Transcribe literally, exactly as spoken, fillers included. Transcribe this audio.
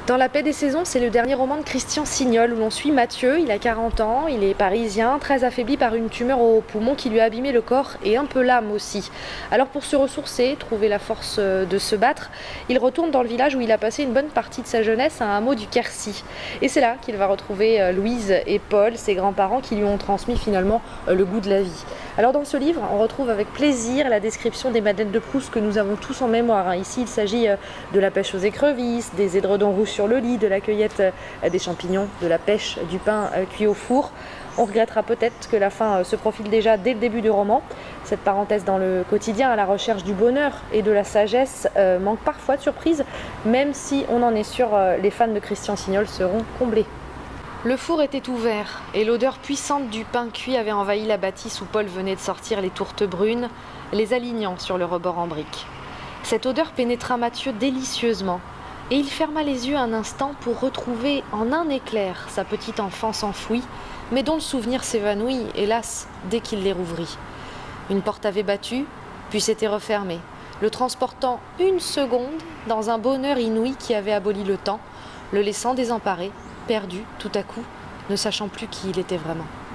Dans La paix des saisons, c'est le dernier roman de Christian Signol où l'on suit Mathieu. Il a quarante ans, il est parisien, très affaibli par une tumeur au poumon qui lui a abîmé le corps et un peu l'âme aussi. Alors pour se ressourcer, trouver la force de se battre, il retourne dans le village où il a passé une bonne partie de sa jeunesse, à un hameau du Quercy. Et c'est là qu'il va retrouver Louise et Paul, ses grands-parents qui lui ont transmis finalement le goût de la vie. Alors dans ce livre, on retrouve avec plaisir la description des madeleines de Proust que nous avons tous en mémoire. Ici, il s'agit de la pêche aux écrevisses, des édredons roux sur le lit, de la cueillette des champignons, de la pêche, du pain cuit au four. On regrettera peut-être que la fin se profile déjà dès le début du roman. Cette parenthèse dans le quotidien à la recherche du bonheur et de la sagesse euh, manque parfois de surprise, même si on en est sûr, euh, les fans de Christian Signol seront comblés. Le four était ouvert et l'odeur puissante du pain cuit avait envahi la bâtisse où Paul venait de sortir les tourtes brunes, les alignant sur le rebord en briques. Cette odeur pénétra Mathieu délicieusement et il ferma les yeux un instant pour retrouver en un éclair sa petite enfance enfouie, mais dont le souvenir s'évanouit, hélas, dès qu'il les rouvrit. Une porte avait battu, puis s'était refermée, le transportant une seconde dans un bonheur inouï qui avait aboli le temps, le laissant désemparé, perdu tout à coup, ne sachant plus qui il était vraiment.